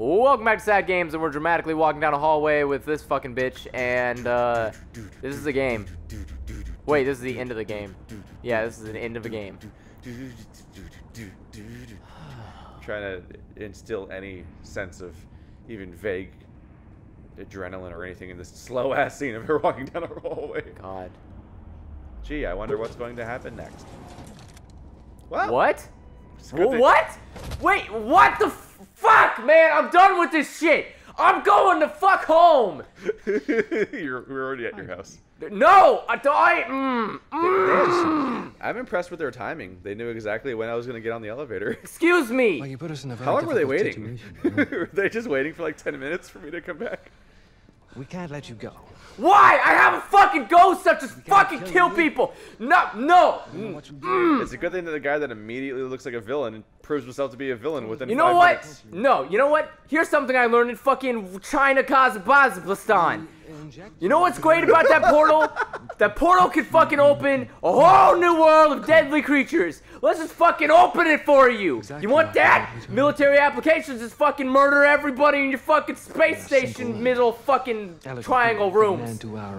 Welcome back to Sad Games, and we're dramatically walking down a hallway with this fucking bitch, and this is a game. Wait, this is the end of the game. Yeah, this is the end of a game. Trying to instill any sense of even vague adrenaline or anything in this slow-ass scene of her walking down a hallway. God. Gee, I wonder what's going to happen next. Well, what? What? Wait, what the fuck, man? I'm done with this shit. I'm going to fuck home. We're already at your house. No, I'm impressed with their timing. They knew exactly when I was going to get on the elevator. Excuse me. Well, you put us in a very How long were they waiting? Were they just waiting for like 10 minutes for me to come back? We can't let you go. Why? I have a fucking ghost that just fucking kill people. No. It's a good thing that the guy that immediately looks like a villain proves himself to be a villain within 5 minutes. minutes. No, you know what? Here's something I learned in fucking China, Kazakhstan. You know what's great about that portal? That portal can fucking open a whole new world of deadly creatures. Let's just fucking open it for you. Exactly. You want that? Military applications just fucking murder everybody in your fucking space station middle fucking triangle rooms.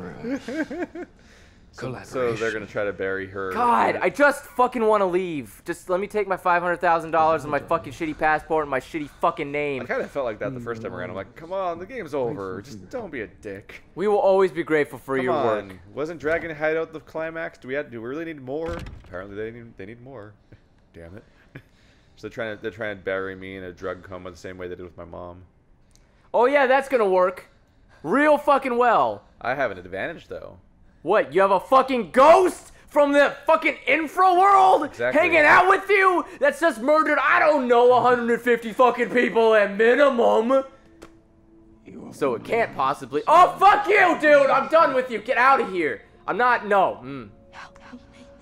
So they're gonna try to bury her. God, I just fucking want to leave. Just let me take my $500,000 and my fucking shitty passport and my shitty fucking name. I kind of felt like that the first time around. I'm like, come on, the game's over. Just don't be a dick. We will always be grateful for your work. Wasn't Dragon Hideout the climax? Do we really need more? Apparently they need more. Damn it. So they're trying to bury me in a drug coma the same way they did with my mom. Oh yeah, that's gonna work. Real fucking well. I have an advantage though. What, you have a fucking ghost from the fucking infra world hanging out with you that's just murdered, I don't know, 150 fucking people at minimum? So it can't possibly— Oh, fuck you, dude! I'm done with you. Get out of here. I'm not— No. Help me.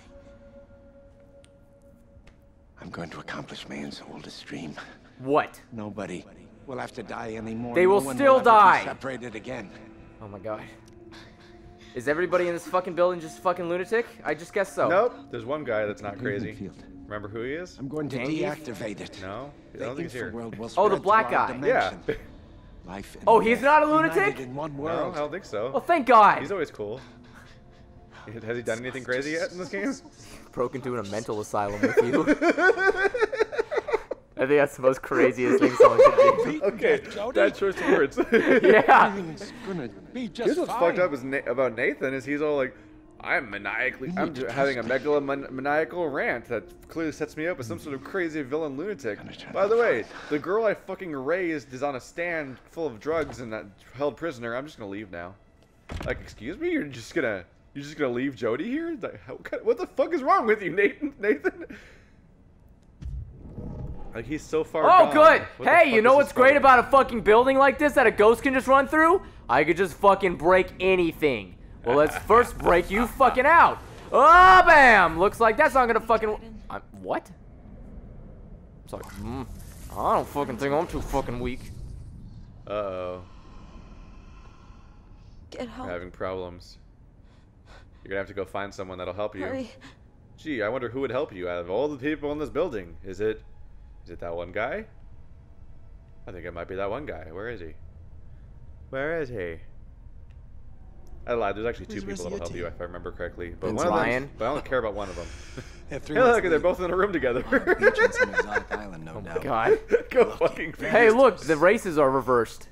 I'm going to accomplish man's oldest dream. What? Nobody will have to die anymore. They will still die. Separated again. Oh my god. Is everybody in this fucking building just fucking lunatic? I just guess so. Nope. There's one guy that's not crazy. Remember who he is? I'm going to deactivate it. No, I don't think he's here. Oh, the black guy. Yeah. Oh, he's not a lunatic? In one No, world. I don't think so. Well, thank God. He's always cool. Has he done anything crazy yet in this game? Broke into a mental asylum with you. I think that's the most craziest thing someone could do. Okay, that choice of words. Yeah. Here's what's fucked up about Nathan is he's all like, I'm having a megalomaniacal rant that clearly sets me up as some sort of crazy villain lunatic. By the way, the girl I fucking raised is on a stand full of drugs and held prisoner. I'm just gonna leave now. Like, excuse me? You're just gonna leave Jodie here? What the fuck is wrong with you, Nathan? Like, he's so far gone. Oh, good. Hey, you know what's great about a fucking building like this that a ghost can just run through? I could just fucking break anything. Well, let's first break you fucking out. Oh, bam! Looks like that's not gonna fucking— what? I'm sorry. I don't fucking think I'm too fucking weak. Uh-oh. Get help. We're having problems. You're gonna have to go find someone that'll help you. Hurry. Gee, I wonder who would help you out of all the people in this building. Is it that one guy? I think it might be that one guy. Where is he? Where is he? I lied. There's actually 2 people that'll help you if I remember correctly. But one of them, but I only care about one of them. Hey, look, they're both in a room together. Oh my god. Go fucking. Hey, look, the races are reversed.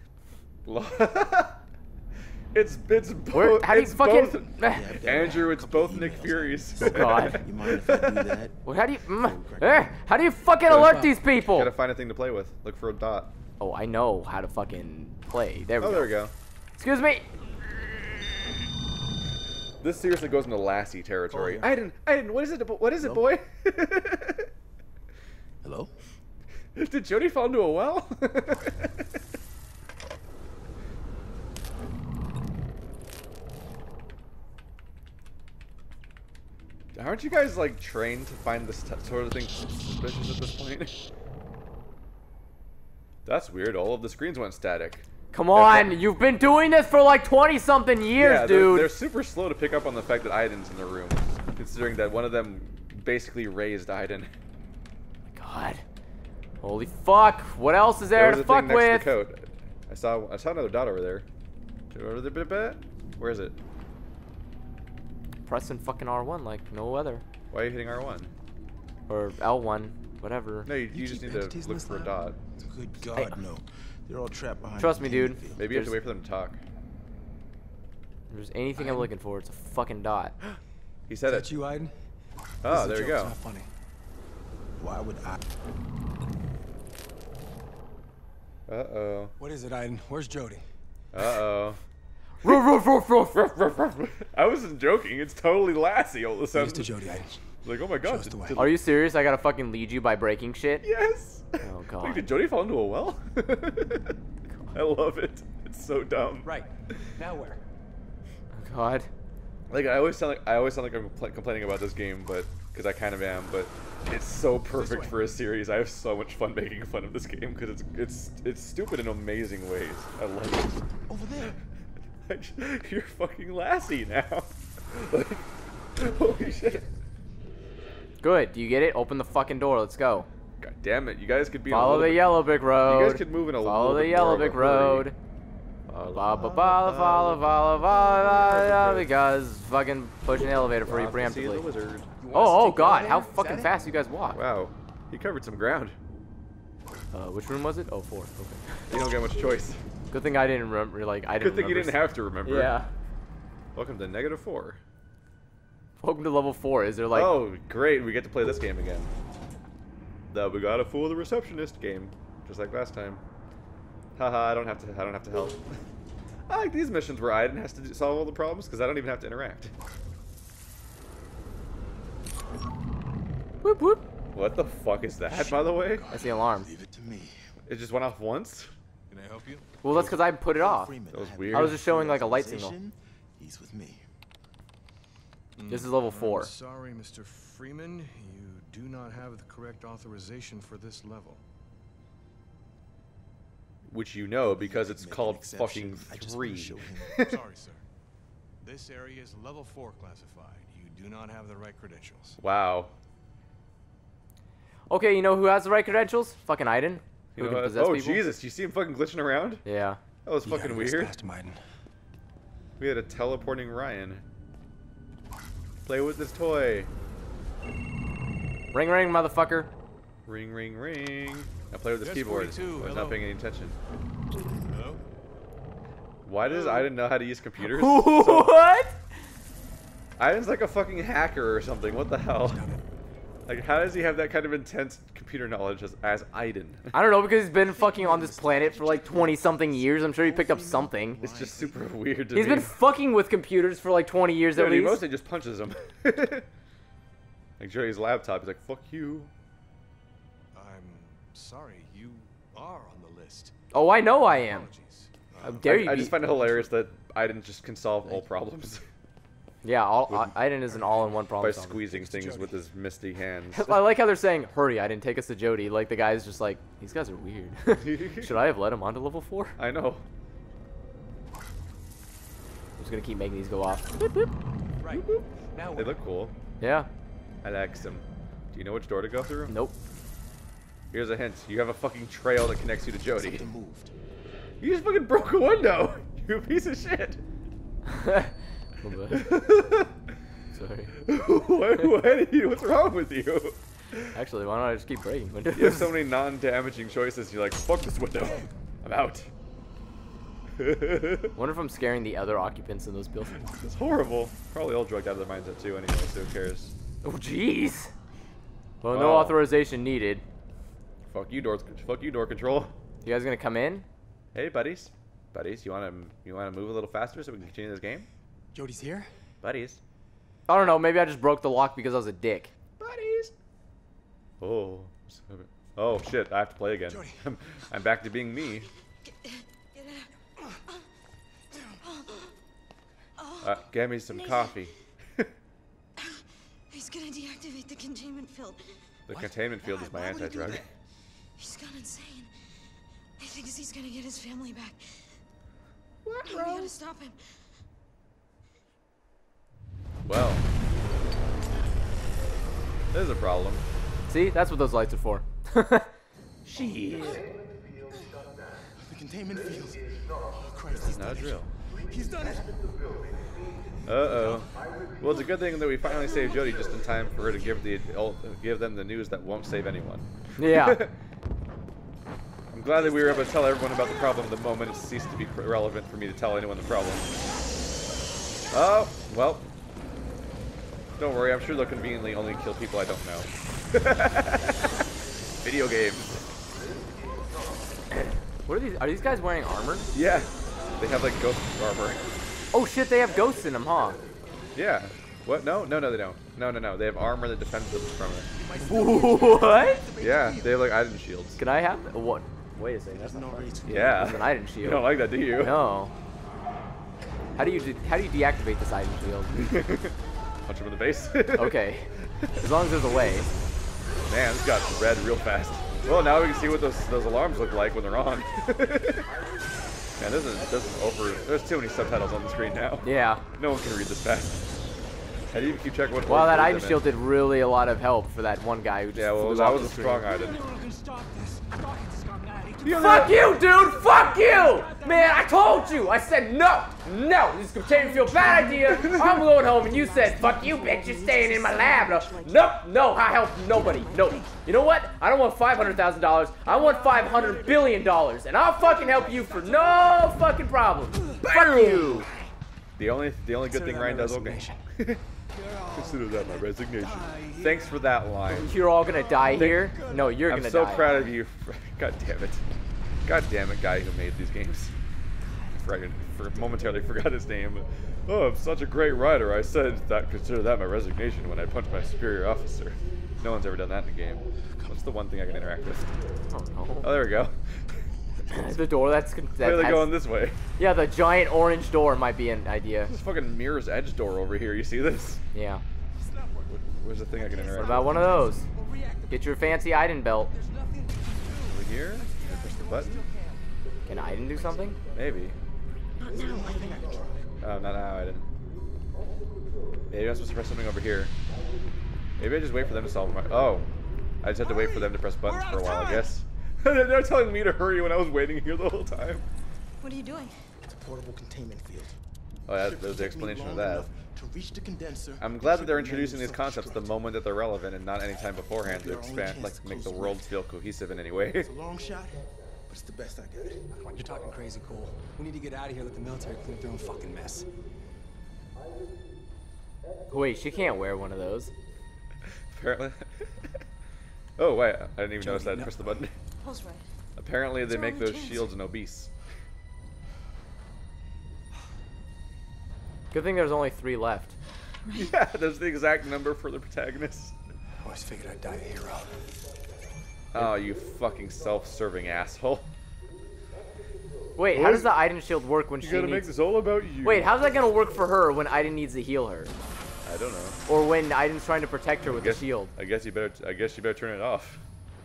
It's both. How do you fucking— both, Andrew, it's both Nick Furies. Oh god. You mind if I do that? Well, how do you fucking alert these people? Gotta find a thing to play with. Look for a dot. Oh, I know how to fucking play. There we go. There we go. Excuse me. This seriously goes into Lassie territory. Aiden, what is it? What is it, boy? Hello? Did Jodie fall into a well? Aren't you guys like trained to find this sort of thing suspicious at this point? That's weird. All of the screens went static. Come on, you've been doing this for like 20-something years, dude. They're super slow to pick up on the fact that Aiden's in the room, considering that one of them basically raised Aiden. God. Holy fuck! What else is there to fuck next with? to the code. I saw another dot over there. Where is it? Pressing fucking R1 like no other. Why are you hitting R1? Or L1, whatever. No, you just need to look for a dot. Good God, no. They're all trapped behind. Trust me, dude. Maybe you have to wait for them to talk. If there's anything I'm looking for, it's a fucking dot. He said Is that it. you, Aiden? Oh, there we go. It's not funny. Why would I? Uh-oh. What is it, Aiden? Where's Jodie? Uh-oh. Ruff, ruff, ruff, ruff. Ruff, ruff, ruff. I wasn't joking. It's totally Lassie all of a Lead sudden. us to Jodie, Aiden. Like, oh my god. Show us the way. Are you serious? I gotta fucking lead you by breaking shit? Yes. Oh god. Wait, did Jodie fall into a well? I love it. It's so dumb. Right. Now where? Oh god. Like I always sound like I'm complaining about this game, but because I kind of am, but it's so perfect for a series. I have so much fun making fun of this game because it's stupid in amazing ways. I love it. Over there. Like, you're fucking Lassie now. Like, holy shit. Good. Do you get it? Open the fucking door. Let's go. God damn it! You guys could be. Follow the yellow brick road. You guys could move in a Follow little the bit yellow more of a brick hurry. road. Follow, because fucking push an elevator for you Prophecy of the preemptively. Wizard. Oh god, how fucking fast you guys walk. Wow, he covered some ground. Which room was it? Oh, 4. Okay. You don't get much choice. Good thing I didn't remember. Like I didn't. Good thing you remember didn't have to remember. Yeah. Welcome to -4. Welcome to level 4. Is there like? Oh, great! We get to play this game again. The we gotta fool the receptionist game, just like last time. Haha! I don't have to help. I like these missions where Aiden has to solve all the problems because I don't even have to interact. Whoop whoop. What the fuck is that, by the way? That's the alarm. Leave it to me. It just went off once? Can I help you? Well, that's because I put it off. Freeman, That was I have weird. I was just showing like a light signal. authorization. He's with me. This is level 4. I'm sorry, Mr. Freeman. You do not have the correct authorization for this level. Which you know because it's Make an called exception. fucking I just wanna 3. show him. Sorry, sir. This area is level 4 classified. You do not have the right credentials. Wow. Okay, you know who has the right credentials? Fucking Aiden. You Who know can what? possess Oh people. Jesus! You see him fucking glitching around? Yeah. That was You fucking gotta move weird. past him, Aiden. We had a teleporting Ryan. Play with this toy. Ring ring, motherfucker. Ring, ring, ring. I play with this Yes, keyboard. 42, I was hello. not paying any attention. Hello? Why does Aiden know how to use computers? What? Aiden's like a fucking hacker or something. What the hell? Like, how does he have that kind of intense computer knowledge as Aiden? I don't know, because he's been fucking on this planet for like 20-something years. I'm sure he picked up something. It's just super weird to He's me. been fucking with computers for like 20 years Dude, at he least. mostly just punches them. Like Joey's laptop, he's like, fuck you. I'm sorry. You are on the list. Oh, I know I am. Apologies. How dare you I be- just find it hilarious that Aiden just can solve all problems Yeah, Aiden is an all-in-one problem by solver. squeezing things with his misty hands. I like how they're saying, hurry, Aiden, take us to Jodie. Like, the guy's just like, these guys are weird. Should I have let him onto level 4? I know. I'm just gonna keep making these go off. Right. Now They look cool. Yeah. I like them. Do you know which door to go through? Nope. Here's a hint. You have a fucking trail that connects you to Jodie. Something moved. You just fucking broke a window! You piece of shit! Sorry. What's wrong with you? Actually, why don't I just keep breaking windows? You have so many non-damaging choices. You're like, fuck this window. I'm out. Wonder if I'm scaring the other occupants in those buildings. It's horrible. Probably all drugged out of their minds too anyway, so who cares? Oh, jeez. Well, no Wow. authorization needed. Fuck you, door control. You guys gonna come in? Hey, buddies. Buddies, you wanna move a little faster so we can continue this game? Jodie's here? Buddies. I don't know. Maybe I just broke the lock because I was a dick. Buddies. Oh. Oh shit! I have to play again. Jodie. I'm back to being me. Get me some coffee. He's gonna deactivate the containment field. The containment field is my Why would he do anti-drug. that? He's gone insane. He thinks he's gonna get his family back. What, We gotta stop him. Well, there's a problem. See, that's what those lights are for. Shit. The containment field. Oh, Christ, he's Not done a drill. it. He's done it. Uh-oh. Well, it's a good thing that we finally saved Jodie just in time for her to give them the news that won't save anyone. Yeah. I'm glad that we were able to tell everyone about the problem the moment it ceased to be relevant for me to tell anyone the problem. Oh, well. Don't worry, I'm sure they'll conveniently only kill people I don't know. Video games. What are these? Are these guys wearing armor? Yeah. They have like ghost armor. Oh shit, they have ghosts in them, huh? Yeah. What? No, they don't. No. They have armor that defends them from it. What? Yeah, they have like Aiden shields. Can I have what? Wait a second. That's not fun. Yeah. That's an Aiden shield. You don't like that, do you? No. How do you deactivate this Aiden shield? Punch him in the face. Okay. As long as there's a way. Man, this got red real fast. Well, now we can see what those alarms look like when they're on. Man, this is over. There's too many subtitles on the screen now. Yeah. No one can read this fast. How do you keep checking what? Well, that Aiden shield did really a lot of help for that one guy who just well, flew that off was the a screen. strong Aiden. Fuck you, dude! Fuck you! Man, I told you! I said no! No! This is containment field, bad idea! I'm going home, and you said, fuck you, bitch, you're staying in my lab. Nope, no, I help nobody. No. You know what? I don't want $500,000. I want $500 billion. And I'll fucking help you for no fucking problem. Fuck you! The only good thing Ryan does, okay. Consider that my resignation. Thanks for that line. You're all gonna die here? No, you're gonna die. I'm so proud of you. God damn it. God damn it, guy who made these games. Momentarily forgot his name. Oh, I'm such a great writer. I said that consider that my resignation when I punched my superior officer. No one's ever done that in a game. What's the one thing I can interact with? Oh no. Oh, there we go. The door that's Why are they going this way? Yeah, the giant orange door might be an idea. This fucking Mirror's Edge door over here. You see this? Yeah. Where's the thing I can interact What with? about one of those? Get your fancy Aiden belt. Over here? Can I push the button? Can Aiden do something? Maybe. Not now, Aiden. Oh, not now, I didn't. Maybe I'm supposed to press something over here. Maybe I just wait for them to solve my... Oh. I just have to wait for them to press buttons for a while, I guess. They're telling me to hurry when I was waiting here the whole time. What are you doing? It's a portable containment field. Oh, yeah, there's the explanation of that. To reach the condenser, I'm glad that they're introducing these concepts the moment that they're relevant and not any time beforehand to expand, like make the world feel cohesive in any way. It's a long shot, but it's the best I got. Come on, you're talking crazy, Cole. We need to get out of here. Let the military clean up their own fucking mess. Wait, she can't wear one of those. Apparently. Oh, wait, I didn't even notice that. Press the button. Paul's right. Apparently they It's our make only those chance. shields and obese. Good thing there's only 3 left. Yeah, that's the exact number for the protagonist. I always figured I'd die a hero. Oh, you fucking self-serving asshole. Wait, how does the Aiden shield work when You she gotta make needs... this all about you. Wait, how's that gonna work for her when Aiden needs to heal her? I don't know. Or when Aiden's trying to protect her with the shield? I guess you better turn it off.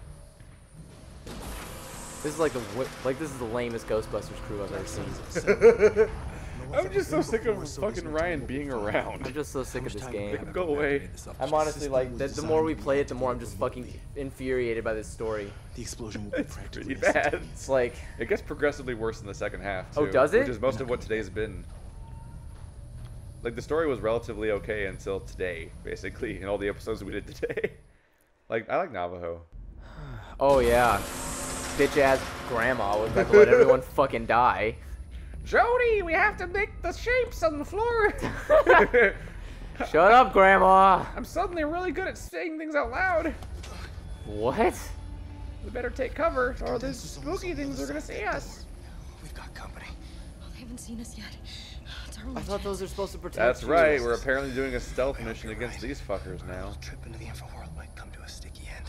This is like this is the lamest Ghostbusters crew I've ever seen. I'm just so sick of fucking Ryan being around. I'm just so sick of this game. Go away. I'm honestly like, the more we play it, the more I'm just fucking infuriated by this story. The explosion will be practically Pretty bad. It's like, It gets progressively worse in the second half, too. Oh, does it? Which is most of what today's been. Like, the story was relatively okay until today, basically, in all the episodes we did today. Like, I like Navajo. oh yeah, bitch ass grandma was about to let everyone fucking die. Jodie, we have to make the shapes on the floor. Shut up, grandma. I'm suddenly really good at saying things out loud. What? We better take cover, or these spooky things are gonna see us. We've got company. Well, they haven't seen us yet. It's our only I thought those are supposed to protect That's you. right, we're apparently doing a stealth mission against these fuckers now. A trip into the infraworld might come to a sticky end.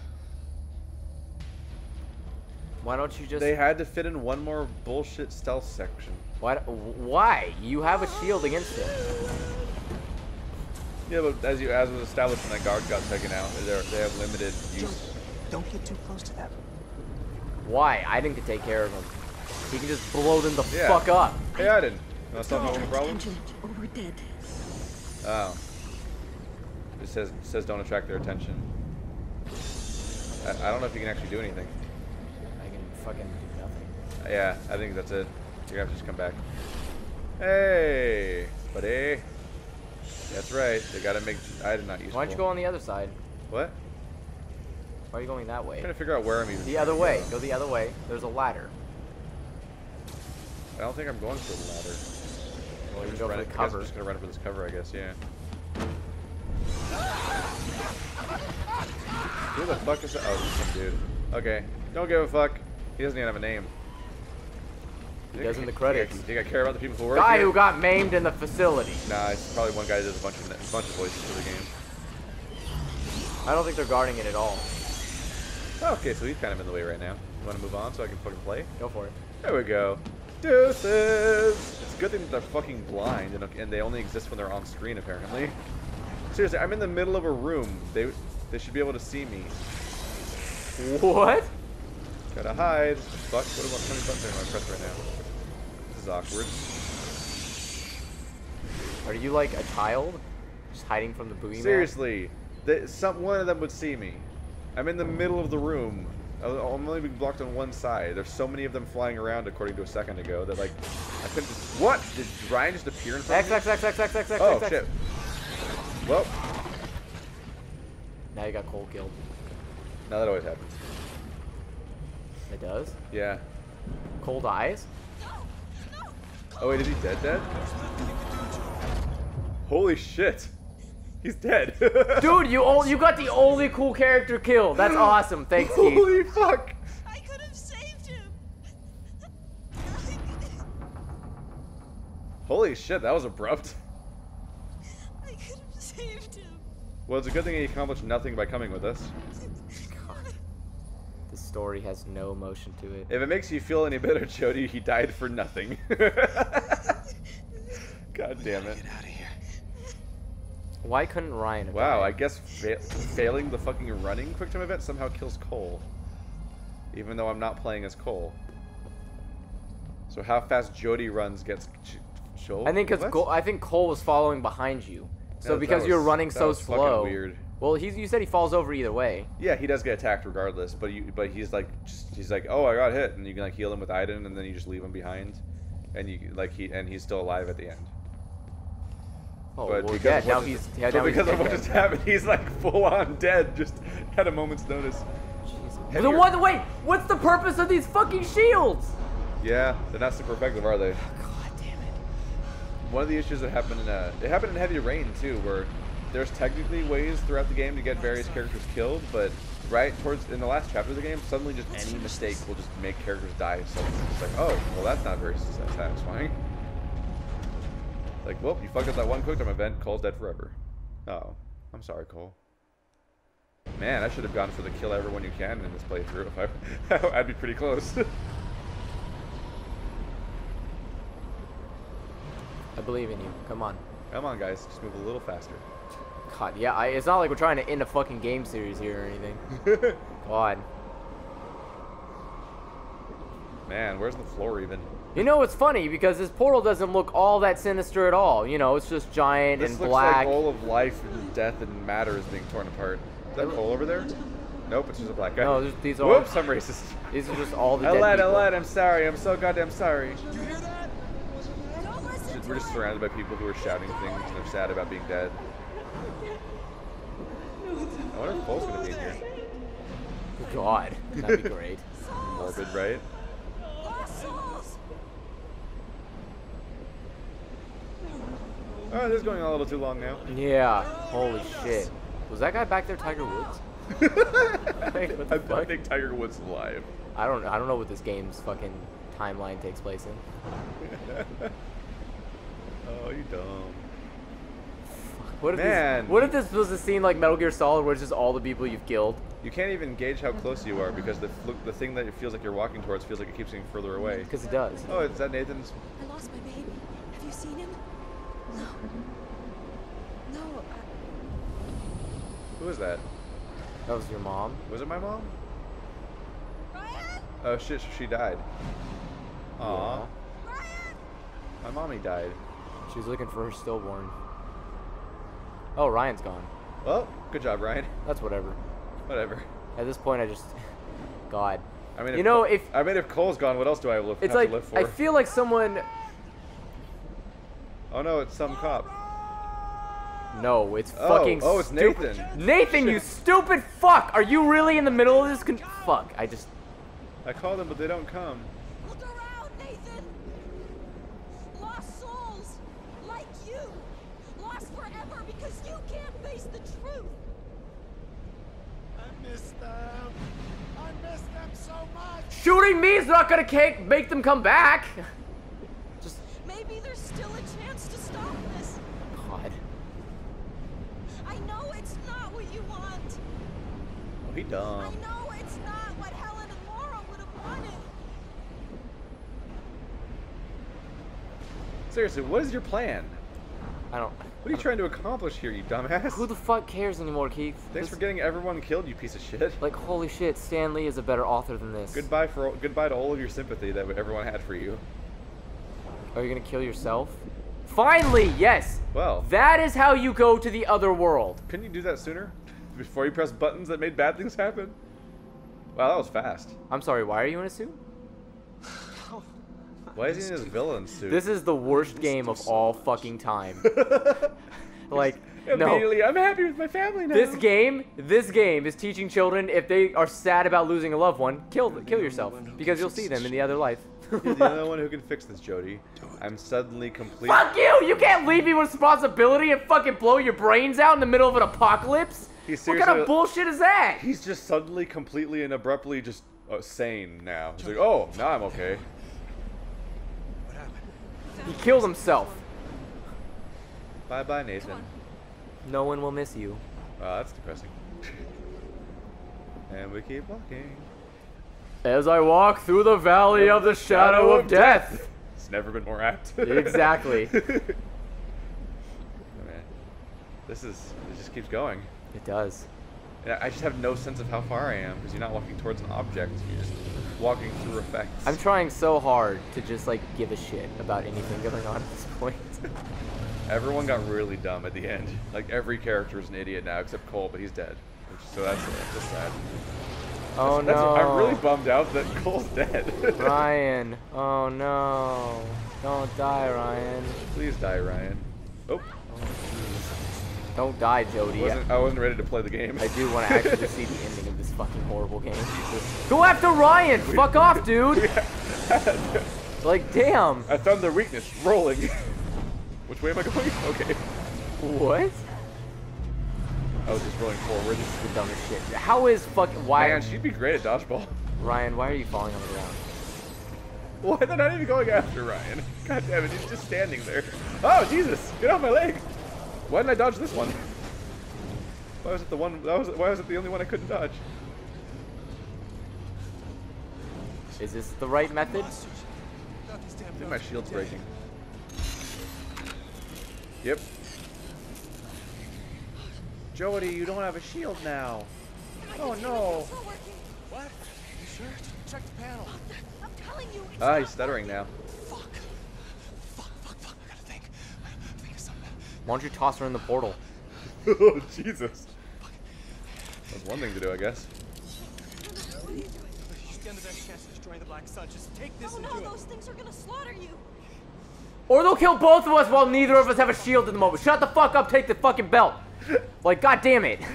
Why don't you just... They had to fit in one more bullshit stealth section. Why? You have a shield against him. Yeah, but as was established when that guard got taken out, they have limited use. Don't get too close to them. Why? Aiden can take care of him. He can just blow them the Yeah. fuck up. Hey, Aiden. You want to solve my one problem? Attention, or we're dead. Oh. It says don't attract their attention. I don't know if you can actually do anything. fucking do nothing. Yeah, I think that's it. You're gonna have to just come back. Hey, buddy. That's right. They gotta make Aiden not useful. Why don't you go on the other side? What? Why are you going that way? I'm trying to figure out where I'm even. The other way. Go the other way. There's a ladder. I don't think I'm going for the ladder. Well, you Just go for run the it- I guess cover. I'm just gonna run for this cover, I guess. Yeah. Who the fuck is that? Oh, this is some dude. Okay. Don't give a fuck. He doesn't even have a name. He does in the credits. Think I care about the people who work Guy here? who got maimed in the facility. Nah, it's probably one guy who does a bunch of voices for the game. I don't think they're guarding it at all. Oh, okay, so he's kind of in the way right now. You want to move on so I can fucking play? Go for it. There we go. Deuces! It's a good thing that they're fucking blind and they only exist when they're on screen, apparently. Seriously, I'm in the middle of a room. They should be able to see me. What? Gotta hide. Fuck, what about how many buttons am I press right now? This is awkward. Are you like a child? Just hiding from the boogeyman? Seriously, one of them would see me. I'm in the middle of the room. I'm only being blocked on one side. There's so many of them flying around, according to a second ago, that like I couldn't just. What? Did Ryan just appear in front of me? X. Oh shit. Well, Now you got Cole killed. now that always happens. It does? Yeah. Cole dies? Oh wait, is he dead? Holy shit. He's dead. Dude, you got the only cool character killed. That's awesome. Thanks, Keith. Holy fuck. I could have saved him. Holy shit, that was abrupt. I could have saved him. Well, it's a good thing he accomplished nothing by coming with us. The story has no emotion to it. If it makes you feel any better, Jodie, he died for nothing. God damn it. Get out of here. Why couldn't Ryan have Wow, I died? guess failing the fucking running quick time event somehow kills Cole. Even though I'm not playing as Cole. So how fast Jodie runs gets Joel? I think What? I think Cole was following behind you. So That because you're was- running that so was fucking slow. weird. Well, you said he falls over either way. Yeah, he does get attacked regardless, but he's like he's like, oh, I got hit, and you can like heal him with Aiden, and then you just leave him behind, and he's still alive at the end. Oh, But well, because yeah, of now what he's... just- Yeah, but now he's because of what dead. just happened, he's like full on dead. Just had a moment's notice. But then wait, what's the purpose of these fucking shields? Yeah, they're not super effective, are they? God damn it. One of the issues that happened it happened in Heavy Rain too, where there's technically ways throughout the game to get various characters killed, but in the last chapter of the game, suddenly just any mistake will just make characters die. So it's like, oh, well that's not very satisfying. Like, well, you fucked up that one quick time event, Cole's dead forever. Oh, I'm sorry, Cole. Man, I should have gone for the kill everyone you can in this playthrough. If I'd be pretty close. I believe in you. Come on. Come on, guys, just move a little faster. God, yeah, it's not like we're trying to end a fucking game series here or anything. God. Man, where's the floor even? You know, it's funny because this portal doesn't look all that sinister at all. You know, it's just giant This and looks black. like all of life and death and matter is being torn apart. Is that Cole over there? Nope, it's just a black guy. No, these are. Whoops, I'm racist. These are just all the I dead lied, people. I'm sorry. I'm so goddamn sorry. You hear that? Don't listen to We're just surrounded by people who are shouting things and they're sad about being dead. I wonder if Cole's gonna be in here. God, that'd be great. Morbid, right? Lost souls. Oh, this is going on a little too long now. Yeah. Holy shit. Was that guy back there Tiger Woods? Like, what the I fuck? think Tiger Woods is alive. I don't know what this game's fucking timeline takes place in. Oh, you dumb. What if Man. what if this was a scene like Metal Gear Solid where it's just all the people you've killed? You can't even gauge how close you are because the thing that it feels like you're walking towards feels like it keeps getting further away. Because it does. Oh, is that Nathan's? I lost my baby. Have you seen him? No. No, Who is that? That was your mom? Was it my mom? Ryan! Oh shit, she died. Aw. Yeah. Ryan! My mommy died. She's looking for her stillborn. Oh, Ryan's gone. Well, good job, Ryan. That's whatever. Whatever. At this point, I just... God. I mean, You know, if Cole's gone, what else do I have it's to like live for? I feel like someone. Oh no, it's some cop. No, it's fucking. Oh, it's Nathan. Nathan, you stupid fuck! Are you really in the middle of this? Fuck! I called them, but they don't come. Look around, Nathan. Lost souls, like you, lost forever because you can't face the truth. I miss them. I miss them so much. Shooting me is not gonna make them come back. Just. Maybe there's still a chance to stop this. God. I know it's not what you want. Oh, he dumb. I know it's not what Helen and Laura would have wanted. Seriously, what is your plan? I don't. What are you trying to accomplish here, you dumbass? Who the fuck cares anymore, Keith? Thanks for getting everyone killed, you piece of shit. Like, holy shit, Stan Lee is a better author than this. Goodbye to all of your sympathy that everyone had for you. Are you gonna kill yourself? Finally, yes! Well. That is how you go to the other world. Couldn't you do that sooner? Before you press buttons that made bad things happen? Wow, that was fast. I'm sorry, why are you in a suit? Why is he in his villain suit? This is the worst game of all fucking time. Like, Immediately, no. I'm happy with my family now. This game is teaching children if they are sad about losing a loved one, kill yourself because you'll see them in the other life. You're the only one who can fix this, Jodie. I'm suddenly complete. Fuck you! You can't leave me with responsibility and fucking blow your brains out in the middle of an apocalypse. What kind of bullshit is that? He's just suddenly, completely, and abruptly just sane now. He's like, oh, now I'm okay. What happened? He killed himself. Bye-bye, Nathan. No one will miss you. Wow, that's depressing. And we keep walking. As I walk through the valley of the shadow of death. It's never been more apt. Exactly. Oh, man. It just keeps going. It does. Yeah, I just have no sense of how far I am because you're not walking towards an object. You're just walking through effects. I'm trying so hard to just like give a shit about anything going on at this point. Everyone got really dumb at the end. Like every character is an idiot now except Cole, but he's dead. So that's just sad. Oh no. I'm really bummed out that Cole's dead. Ryan. Oh no. Don't die, Ryan. Please die, Ryan. Oh. Don't die, Jodie. I wasn't ready to play the game. I do want to actually see the ending of this fucking horrible game. Go after Ryan! Fuck off, dude! Like, damn. I found their weakness. Rolling. Which way am I going? Okay. What? I was just rolling forward. This is the dumbest shit. How is fucking... Why? Man, she'd be great at dodgeball. Ryan, why are you falling on the ground? Why they're not even going after Ryan? God damn it, he's just standing there. Oh, Jesus! Get off my leg! Why didn't I dodge this one? Why was it the one? Why was it the only one I couldn't dodge? Is this the right method? I think my shield's breaking. Yep. Jodie, you don't have a shield now. Oh no. What? You sure? Check the panel. I'm telling you. Ah, he's stuttering now. Fuck. I gotta think. Think of something. Why don't you toss her in the portal? Oh, Jesus. That's one thing to do, I guess. You stand the best chance of destroying the Black Sun. Just take this and Oh do no, it. those things are gonna slaughter you. Or they'll kill both of us while neither of us have a shield at the moment. Shut the fuck up, take the fucking belt. Like, god damn it.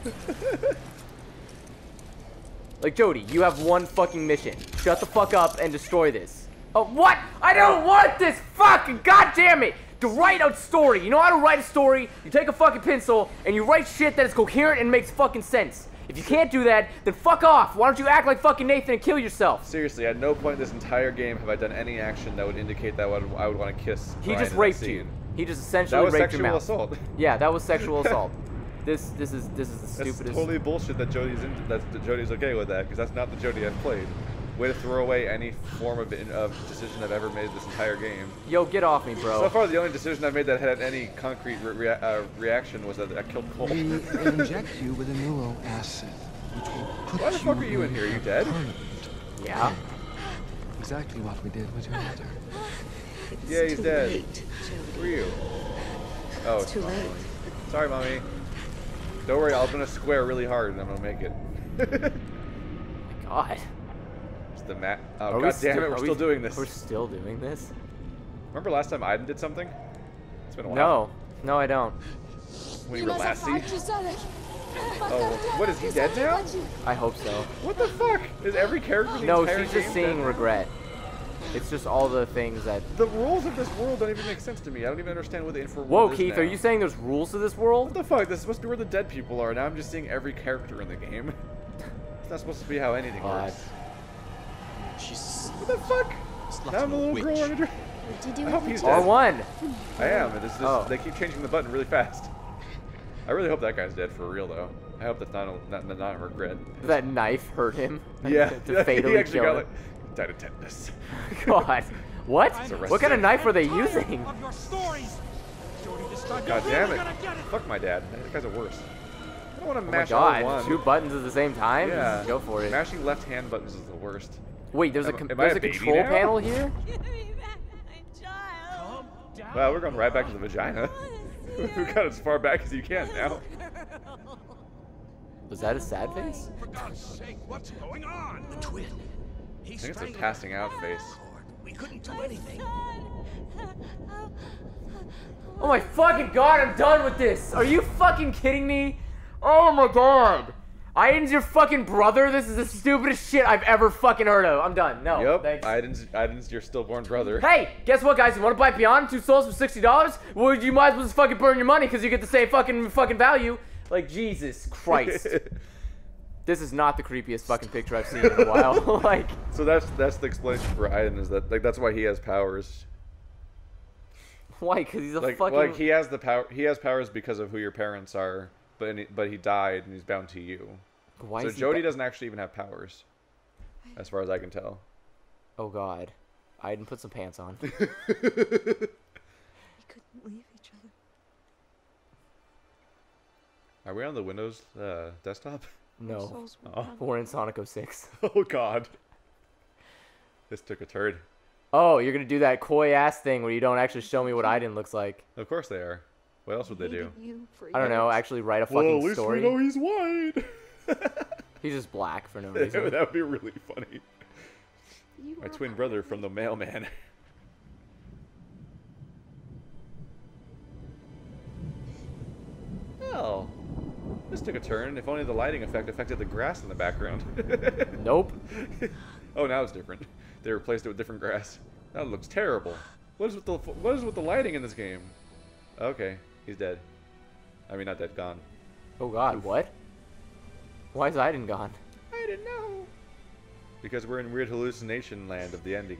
Like, Jodie, you have one fucking mission. Shut the fuck up and destroy this. Oh, what? I don't want this fucking god damn it. To write a story. You know how to write a story? You take a fucking pencil and you write shit that is coherent and makes fucking sense. If you can't do that, then fuck off. Why don't you act like fucking Nathan and kill yourself? Seriously, at no point in this entire game have I done any action that would indicate that I would want to kiss He Ryan just in that raped scene. you. He just essentially That was raped your sexual mouth. assault. Yeah, that was sexual assault. This is the stupidest. That's totally bullshit that Jodie's okay with that, because that's not the Jodie I've played. Way to throw away any form of decision I've ever made this entire game. Yo, get off me, bro. So far, the only decision I've made that had any concrete reaction was that I killed Cole. We inject you with a neuro acid, which will put Why the fuck are you in here? Are you dead? Yeah. Exactly what we did with your mother. Yeah, he's dead. Who are you? Oh, It's too late. Sorry, mommy. Don't worry, I'm gonna square really hard and I'm gonna make it. God. the mat. Oh, god damn it, we're still doing this. We're still doing this? Remember last time Aiden did something? It's been a while. No. No, I don't. When you were Lassie? Oh, what, is he dead now? I hope so. What the fuck? Is every character in the No, entire she's just game seeing dead? regret. It's just all the things that... The rules of this world don't even make sense to me. I don't even understand what the infra Whoa, world is Keith, now. are you saying there's rules to this What world? the fuck? This is supposed to be where the dead people are. Now I'm just seeing every character in the game. It's not supposed to be how anything works. Jesus. What the fuck? Now I'm a little girl under. I hope he's dead. R1! I am. And Oh. They keep changing the button really fast. I really hope that guy's dead for real, though. I hope that's not a regret. That knife hurt him. Yeah, To fatally he actually kill got him. died of tetanus. God. What? arrested. What kind of knife were they using? Of your stories. Jodie, this time God you're damn really it. gonna get it. Fuck my dad. That guy's the worst. I don't want to Oh my mash god, R1. 2 buttons at the same time? Yeah. Go for it. Mashing left-hand buttons is the worst. Wait, there's Am I there's a a baby control now? panel here? Give me back my child. Calm down. Wow, we're going right back to the vagina. We got as far back as you can now. Was that a sad face? For God's sake, what's going on? The twin. I think it's a passing out face. We couldn't do anything. Oh my fucking god, I'm done with this! Are you fucking kidding me? Oh my god! Aiden's your fucking brother? This is the stupidest shit I've ever fucking heard of. I'm done. No, Yep, thanks. Aiden's your stillborn brother. Hey, guess what, guys? You want to buy Beyond 2 Souls for $60? Well, you might as well just fucking burn your money because you get the same fucking value. Like, Jesus Christ. This is not the creepiest fucking picture I've seen in a while. Like, So that's the explanation for Aiden, is that that's why he has powers. why? Because he's a Like fucking... he has the power. He has powers because of who your parents are, but he died and he's bound to you. Why So is he Jodie doesn't actually even have powers, as far as I can tell. Oh god. Aiden, put some pants on. We couldn't leave each other. Are we on the Windows desktop? No. Souls were Oh. one. We're in Sonic 06. Oh god. This took a turd. Oh, you're gonna do that coy ass thing where you don't actually show me what Aiden looks like. Of course they are. What else would they do? Hated you for I don't know, years. actually write a fucking story. he's white. He's just black for no that reason. would be really funny. You My were twin a brother from the mailman. Oh. This took a turn. If only the lighting effect affected the grass in the background. Nope. Oh, now it's different. They replaced it with different grass. That looks terrible. What is with the lighting in this game? Okay, he's dead. I mean, not dead, gone. Oh god, what? Why is Aiden gone? I didn't know. Because we're in weird hallucination land of the ending.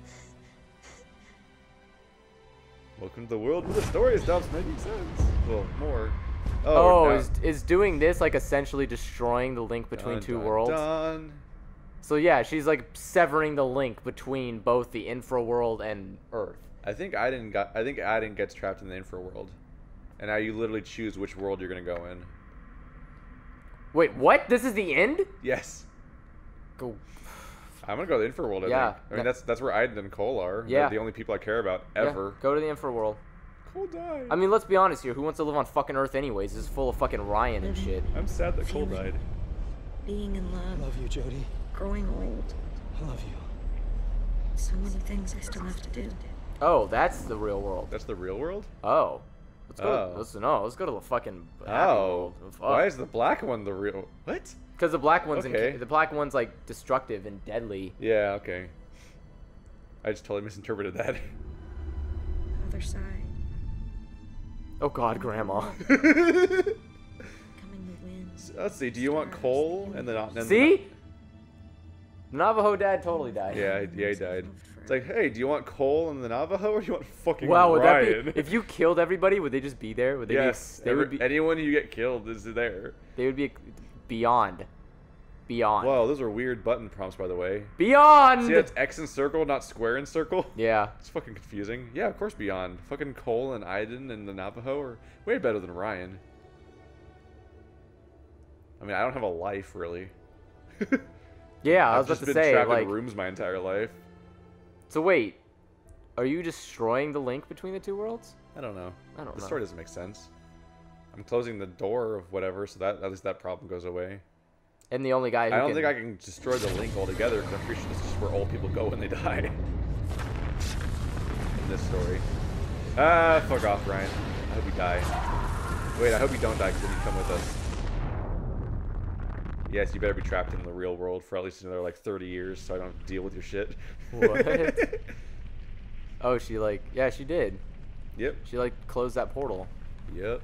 Welcome to the world where the story stops making sense. Well, more. Oh, now- is doing this like essentially destroying the link between Dun, two dun, worlds? dun. So yeah, she's like severing the link between both the infra world and Earth. I think Aiden gets trapped in the infra world, and now you literally choose which world you're gonna go in. Wait, what? This is the end? Yes. Go. I'm gonna go to the infra world. I Yeah, think. I mean, that's where Aiden and Cole are. Yeah. They're the only people I care about ever. Yeah, go to the infra world. Cole died. I mean, let's be honest here. Who wants to live on fucking Earth anyways? This is full of fucking Ryan and shit. I'm sad that Cole died. Being in I love, love you, Jodie. growing old. I love you. So many things I still have to do. Oh, that's the real world. That's the real world. Oh. Let's go. Oh. Let's go to the fucking happy Oh, world. why is the black one the real? What? Because the black one's Okay. the black one's like destructive and deadly. Yeah. Okay. I just totally misinterpreted that. Other side. Oh God, Grandma. Coming the wind. Let's see. Do you want Cole and then See? Navajo dad totally died. Yeah, he died. It's like, hey, do you want Cole and the Navajo, or do you want fucking Wow, would Ryan? that be if you killed everybody? Would they just be there? Would they? Yes. They would be. Anyone you get killed is there. They would be beyond. Beyond. Whoa, those are weird button prompts, by the way. Beyond. See, that's X and circle, not square and circle. Yeah. It's fucking confusing. Yeah, of course, beyond. Fucking Cole and Aiden and the Navajo are way better than Ryan. I mean, I don't have a life really. Yeah, I was I've just about to been say, trapped like. in rooms my entire life. So wait, are you destroying the link between the two worlds? I don't know. I don't The know. story doesn't make sense. I'm closing the door of whatever, so that at least that problem goes away. And the only guy who I don't think I can destroy the link altogether because I'm pretty sure this is just where old people go when they die. In this story. Ah, fuck off, Ryan. I hope you die. Wait, I hope you don't die because then you come with us. Yes, you better be trapped in the real world for at least another like 30 years so I don't have to deal with your shit. What? Oh, she like, yeah, she did. Yep. She like closed that portal. Yep.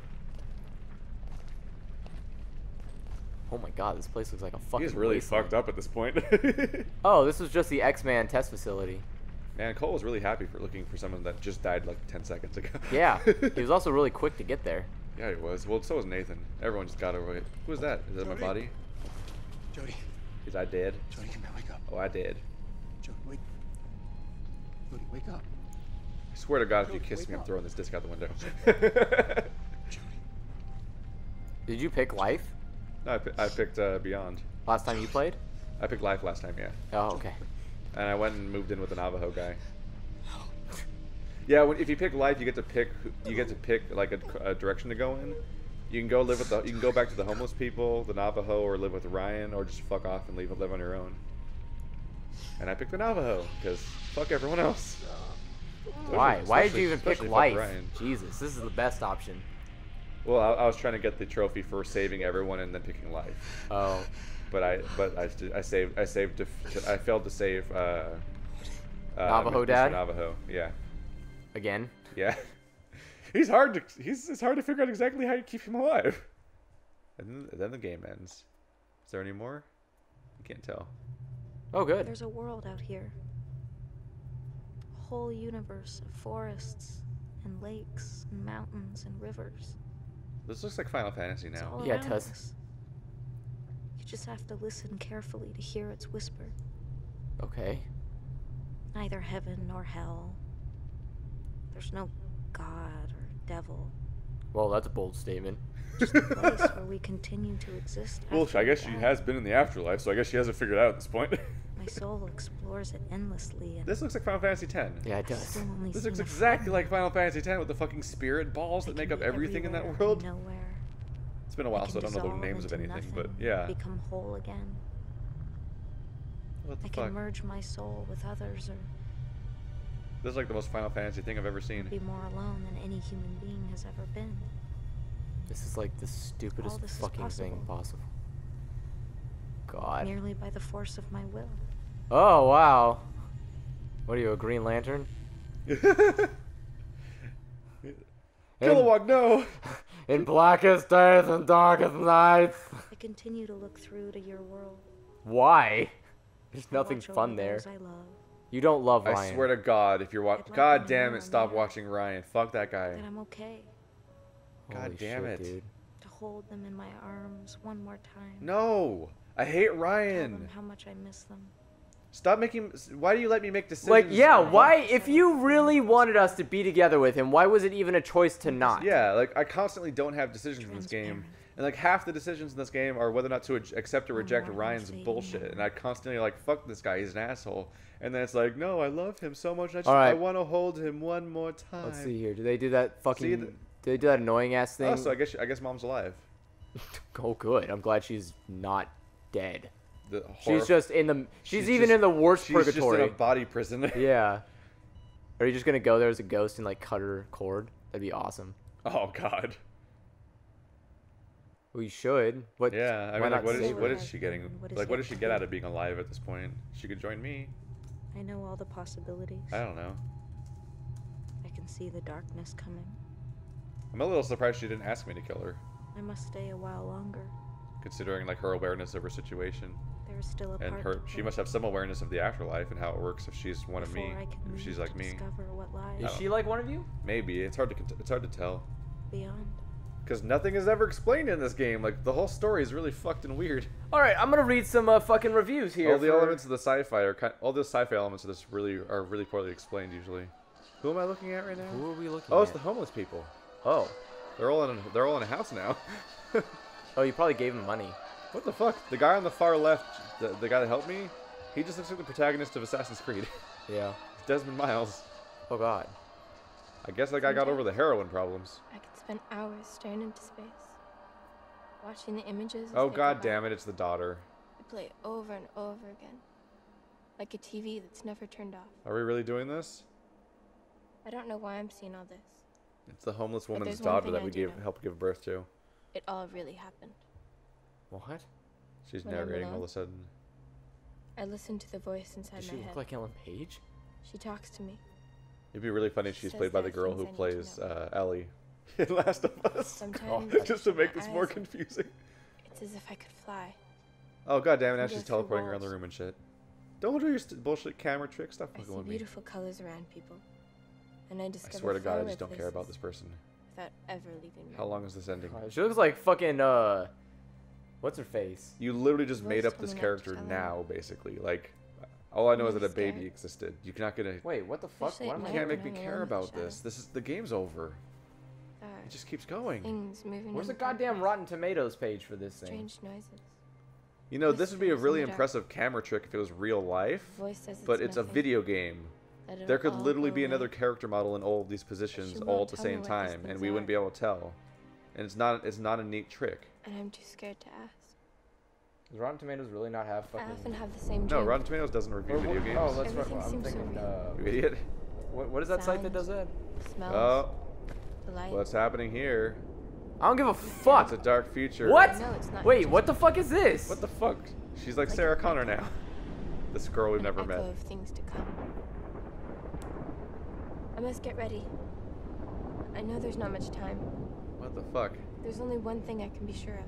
Oh my god, this place looks like a fucking He's really wasteland. fucked up at this point. Oh, this was just the X-Man test facility. Man, Cole was really happy for looking for someone that just died like 10 seconds ago. Yeah, he was also really quick to get there. Yeah, he was. Well, so was Nathan. Everyone just got away. Who is that? Is that my body? Jodie. Is I dead? Jodie, come here, wake up. Oh, I did. Jodie, wake. Jodie, wake up. I swear to God, if you Jodie, kiss wake me, I'm up. throwing this disc out the window. Jodie. Did you pick life No, I picked Beyond. last time you played? I picked Life last time, yeah. Oh, okay. And I went and moved in with the Navajo guy. Yeah, if you pick Life, you get to pick like a direction to go in. You can go live with you can go back to the homeless people, the Navajo, or live with Ryan, or just fuck off and live on your own. And I picked the Navajo because fuck everyone else. Why? Why did you even pick Especially fuck life? Ryan. Jesus, this is the best option. Well, I was trying to get the trophy for saving everyone and then picking Life. Oh. But I failed to save Navajo Mr. Dad? Navajo, yeah. Again? Yeah. It's hard to figure out exactly how you keep him alive. And then the game ends. Is there any more? I can't tell. Oh, good. There's a world out here. A whole universe of forests and lakes and mountains and rivers. This looks like Final Fantasy It's now. all Yeah, it around does. us. You just have to listen carefully to hear its whisper. Okay. Neither heaven nor hell. There's no god or devil. Well, that's a bold statement. Just a place where we continue to exist. Well, after I we guess she die. has been in the afterlife, so I guess she has it figured out at this point. My soul explores it endlessly, and This looks like Final Fantasy X. Yeah, it I've does. still only This seen looks a exactly fragment. like Final Fantasy X with the fucking spirit balls I that make can up be everything in that everywhere world. and nowhere. It's been a while, I so I can don't know the dissolve names of into anything, nothing, but yeah. Become whole again. What the I can fuck? merge my soul with others, or This is like the most Final Fantasy thing I've ever seen. be more alone than any human being has ever been. This is like the stupidest All this is fucking thing possible. God. Merely by the force of my will. Oh, wow. What are you, a Green Lantern? Kilowog, no! In blackest days and darkest nights. I continue to look through to your world. Why? There's I nothing watch over fun there. those I love, You don't love I Ryan. swear to God, if you're watching, I'd like God them to damn know it, stop I'm watching Ryan. Fuck that guy. that I'm okay. God Holy damn shit, it. dude. To hold them in my arms one more time. No, I hate Tell them Ryan. how much I miss them. Stop making. Why do you let me make decisions? Like, yeah, why, if you really wanted us to be together with him, why was it even a choice to not? Yeah, like I constantly don't have decisions in this game, Transparent. and like half the decisions in this game are whether or not to accept or reject more Ryan's unfading bullshit, memory. and I constantly like fuck this guy, he's an asshole, and then it's like no, I love him so much, I Alright. want to hold him one more time. Let's see here. Do they do that fucking... See, do they do that annoying ass thing? Oh, so I guess mom's alive. Oh, good. I'm glad she's not dead. The She's just in the... She's even just- in the worst She's purgatory. just in a body prison. Yeah. Are you just gonna go there as a ghost and like cut her cord? That'd be awesome. Oh God. We should. What? Yeah, I why mean, like, not what save is her? she getting? What is Like, what yet does she to get be. out of being alive at this point? She could join me. I know all the possibilities. I don't know. I can see the darkness coming. I'm a little surprised she didn't ask me to kill her, I must stay a while longer. considering like her awareness of her situation. There is still a And part her, to she play must have some awareness of the afterlife and how it works if she's one of me. before I can If leave she's like to me, discover what lies Is she like one of you? maybe it's hard to tell beyond. because nothing is ever explained in this game. Like the whole story is really fucked and weird. All right, I'm gonna read some fucking reviews here. All the elements of the sci-fi are all the sci-fi elements of this are really poorly explained usually. Who am I looking at right now? Who are we looking Oh, at? it's the homeless people. Oh. They're all in a house now. Oh, you probably gave him money. What the fuck? The guy on the far left, the guy that helped me, he just looks like the protagonist of Assassin's Creed. Yeah. It's Desmond Miles. Oh God. I guess that guy got over the heroin problems. I could spend hours staring into space, watching the images. as Oh they God go by. damn it! It's the daughter. play over and over again. Like a TV that's never turned off. Are we really doing this? I don't know why I'm seeing all this. It's the homeless woman's there's one daughter thing that I we do know. helped give birth to. It all really happened. What? She's When I'm narrating all alone. of a sudden. I listen to the voice inside Does my she head. look like Ellen Page? She talks to me. It'd be really funny if she's Says played by there the are girl who things I need to plays know. Ellie in Last of Us. Sometimes Just to make this my more eyes- confusing. It's as if I could fly. Oh god damn it, now Go she's through teleporting around the walls. room and shit. Don't do your bullshit camera trick stuff I fucking see with me. beautiful colors around people. And I I discover swear to god I faraway just don't care about places this person. without ever leaving me. How long is this ending? She looks like fucking, what's her face? You literally just Voice made up told this me not to character tell now, basically. Like, all I know is I'm that a baby scared. existed. You're not gonna... Wait, what the fuck? Especially What at am I You night can't when make me I'm care alone with the about this. shadows. This is... The game's over. There are It just keeps going. things moving Where's the in goddamn darkness. Rotten Tomatoes page for this thing? Strange noises. You know, this would be a Whispers in really the dark. impressive camera trick if it was real life. Voice says But it's a nothing, video game. that it'll There could all literally go be away. another character model in all of these positions she all won't at the tell me same what these time, and things we wouldn't are. be able to tell. And it's not a neat trick. And I'm too scared to ask. Does Rotten Tomatoes really not have I fucking... often have the same No, dream. Rotten Tomatoes doesn't review Or video what- games. Oh, that's right. Everything I'm seems so thinking, real. You idiot. what is that site that does that? Smells, Oh, the light. what's happening here? I don't give a fuck. It's a dark future. What? No, it's not Wait, just what the fuck is this? What the fuck? She's like Sarah Connor now. This girl we've an never echo met. of things to come. I must get ready. I know there's not much time. What the fuck? There's only one thing I can be sure of.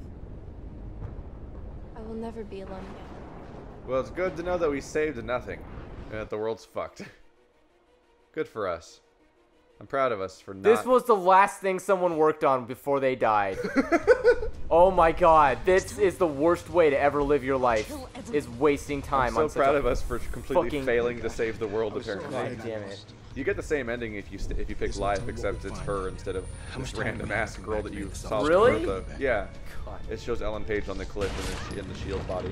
I will never be alone again. Well, it's good to know that we saved nothing, and that the world's fucked. Good for us. I'm proud of us for not... This was the last thing someone worked on before they died. Oh my god, this is the worst way to ever live your life, is wasting time I'm so on such proud a of us for completely fucking- failing to save the world, God apparently. damn it. You get the same ending if you pick life, except it's her instead of this random ass girl that you saw. Really? Yeah. God. It shows Ellen Page on the cliff in the shield body.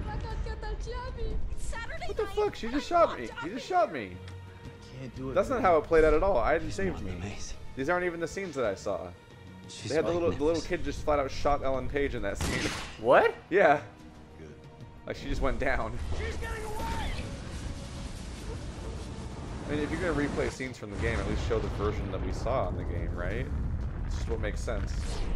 Saturday What the night, fuck? She just I shot walked me. out She of just there. shot me. Can't do it. That's not how it played out at all. Aiden saved me. Mace. These aren't even the scenes that I saw. She's They had the like little Mace. kid just flat out shot Ellen Page in that scene. What? Yeah. Good. Like she just went down. I mean, if you're gonna replay scenes from the game, at least show the version that we saw in the game, right? It's just what makes sense.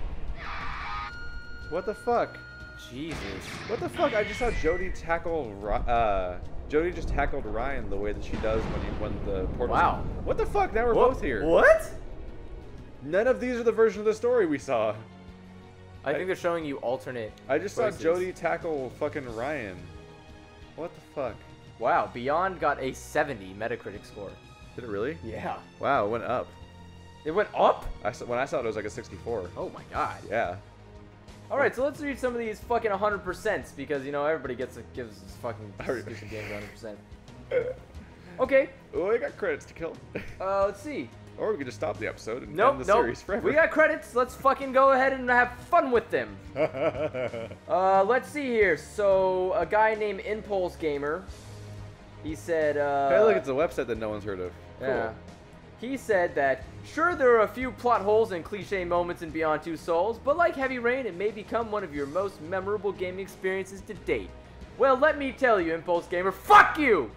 What the fuck? Jesus. What the fuck? I just saw Jodie tackle. Jodie just tackled Ryan the way that she does when the portal. Wow. What the fuck? Now we're What? both here. What? None of these are the version of the story we saw. I think they're showing you alternate I just choices. saw Jodie tackle fucking Ryan. What the fuck? Wow, Beyond got a 70 Metacritic score. Did it really? Yeah. Wow, it went up. It went up? When I saw it, it was like a 64. Oh my god. Yeah. Alright, so let's read some of these fucking 100%s because, you know, everybody gives this fucking stupid game 100%. Okay, Oh, I got credits to kill. let's see. Or we could just stop the episode and Nope, end the nope. series forever. We got credits. Let's fucking go ahead and have fun with them. Let's see here. So, a guy named Impulse Gamer, he said, Hey, look, it's a website that no one's heard of. Cool. yeah. He said that, sure, there are a few plot holes and cliche moments in Beyond Two Souls, but like Heavy Rain, it may become one of your most memorable gaming experiences to date. Well, let me tell you, Impulse Gamer, fuck you!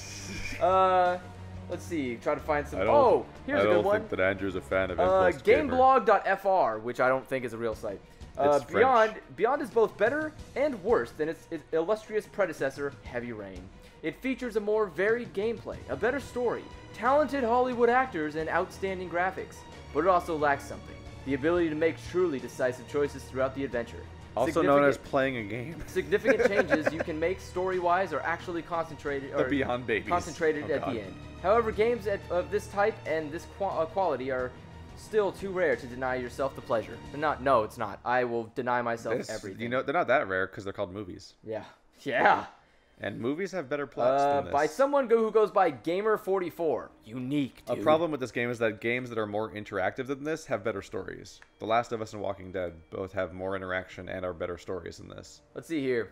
Let's see, try to find some. Oh, here's a good one. I don't think that Andrew's a fan of Impulse Gamer. Gameblog.fr, which I don't think is a real site. It's Beyond is both better and worse than its illustrious predecessor, Heavy Rain. It features a more varied gameplay, a better story, talented Hollywood actors, and outstanding graphics. But it also lacks something: the ability to make truly decisive choices throughout the adventure. Also known as playing a game. Significant changes you can make story-wise are actually concentrated The Beyond Babies. concentrated Oh, at God. the end. However, games of this type and this quality are still too rare to deny yourself the pleasure. No, it's not. I will deny myself everything. You know, they're not that rare because they're called movies. Yeah. Yeah. And movies have better plots than this. By someone who goes by Gamer44. Unique, dude. A problem with this game is that games that are more interactive than this have better stories. The Last of Us and Walking Dead both have more interaction and are better stories than this. Let's see here.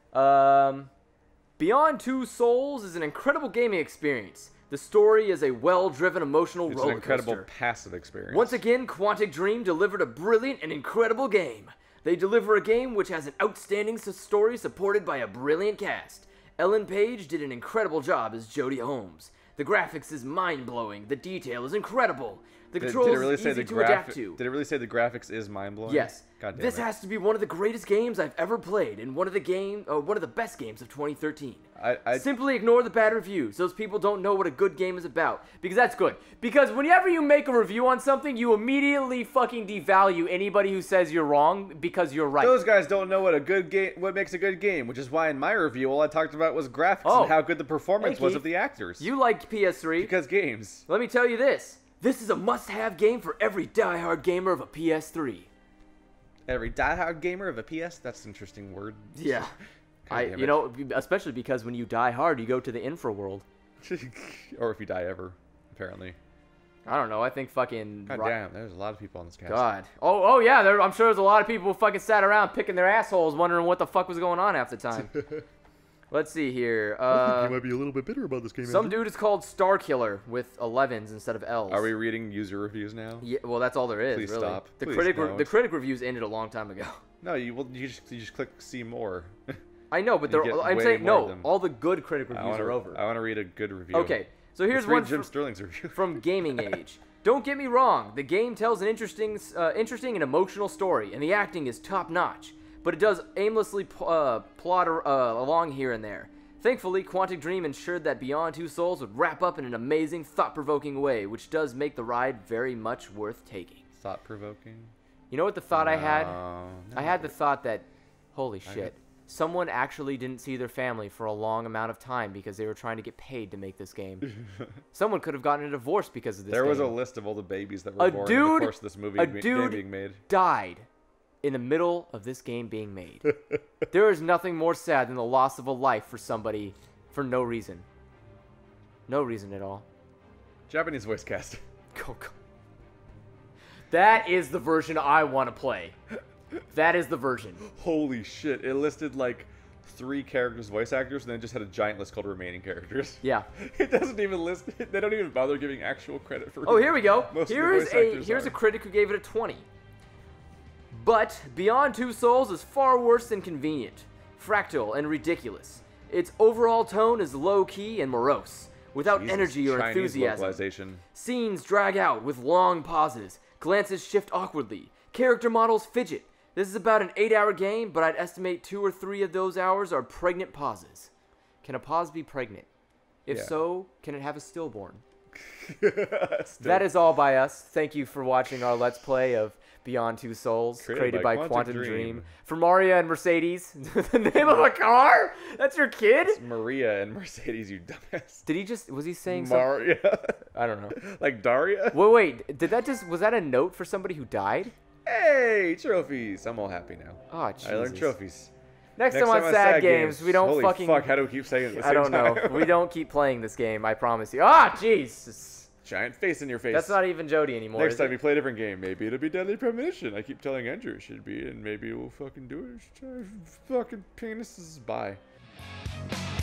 Beyond Two Souls is an incredible gaming experience. The story is a well-driven, emotional It's an roller incredible coaster. passive experience. Once again, Quantic Dream delivered a brilliant and incredible game. They deliver a game which has an outstanding story supported by a brilliant cast. Ellen Page did an incredible job as Jodie Holmes. The graphics is mind-blowing. The detail is incredible. The controls is easy to adapt to. Did it really say the graphics is mind-blowing? Yes. God damn this it. has to be one of the greatest games I've ever played, and one of the best games of 2013. Simply ignore the bad reviews. Those people don't know what a good game is about. Because that's good. Because whenever you make a review on something, you immediately fucking devalue anybody who says you're wrong because you're right. Those guys don't know what makes a good game, which is why in my review all I talked about was graphics and how good the performance was of the actors. You liked PS3. Because games. Let me tell you this. This is a must-have game for every die-hard gamer of a PS3. Every die-hard gamer of a PS? That's an interesting word. Yeah. You know, especially because when you die hard, you go to the infra world. Or if you die ever, apparently. I don't know. I think fucking... God damn, there's a lot of people on this cast. God. Oh yeah, I'm sure there's a lot of people who fucking sat around picking their assholes wondering what the fuck was going on half the time. Let's see here. I think you might be a little bit bitter about this game. Some dude is called Star Killer with 11s instead of L's. Are we reading user reviews now? Yeah, well, that's all there is, Please really. stop. The Please critic reviews ended a long time ago. No, you just click see more. I know, but I'm saying no. All the good critic reviews are over. I want to read a good review. Okay, so here's one Jim Sterling's review from Gaming Age. Don't get me wrong, the game tells an interesting and emotional story, and the acting is top notch. But it does aimlessly plod along here and there. Thankfully, Quantic Dream ensured that Beyond Two Souls would wrap up in an amazing, thought-provoking way, which does make the ride very much worth taking. Thought-provoking? You know what the thought I had? No. I had the thought that, holy shit, someone actually didn't see their family for a long amount of time because they were trying to get paid to make this game. Someone could have gotten a divorce because of this game. There was a list of all the babies that were born in the course of this movie being made. Died in the middle of this game being made. There is nothing more sad than the loss of a life for somebody for no reason. No reason at all. Japanese voice cast. That is the version I want to play. That is the version. Holy shit. It listed like 3 characters, voice actors, and then just had a giant list called remaining characters. Yeah. It doesn't even list, they don't even bother giving actual credit for here we go. Most Here's a critic who gave it a 20. But Beyond Two Souls is far worse than convenient, fractal, and ridiculous. Its overall tone is low-key and morose, without energy or enthusiasm. Scenes drag out with long pauses, glances shift awkwardly, character models fidget. This is about an 8-hour game, but I'd estimate 2 or 3 of those hours are pregnant pauses. Can a pause be pregnant? If so, can it have a stillborn? That is all by us. Thank you for watching our Let's Play of Beyond Two Souls, created by Quantic Dream. For Maria and Mercedes. The name of a car? That's your kid? It's Maria and Mercedes, you dumbass. Was he saying Maria? something? I don't know. Like Daria? Wait, was that a note for somebody who died? Hey, trophies. I'm all happy now. Oh, Jesus. I learned trophies. Next time on Sad Games, we don't Holy fucking... fuck, how do we keep saying it at the same time? I don't know. We don't keep playing this game, I promise you. Ah, Jesus. Giant face in your face. That's not even Jodie anymore. Next time we play a different game, maybe it'll be Deadly Premonition. I keep telling Andrew it should be, and maybe we'll fucking do it. Fucking penises. Bye.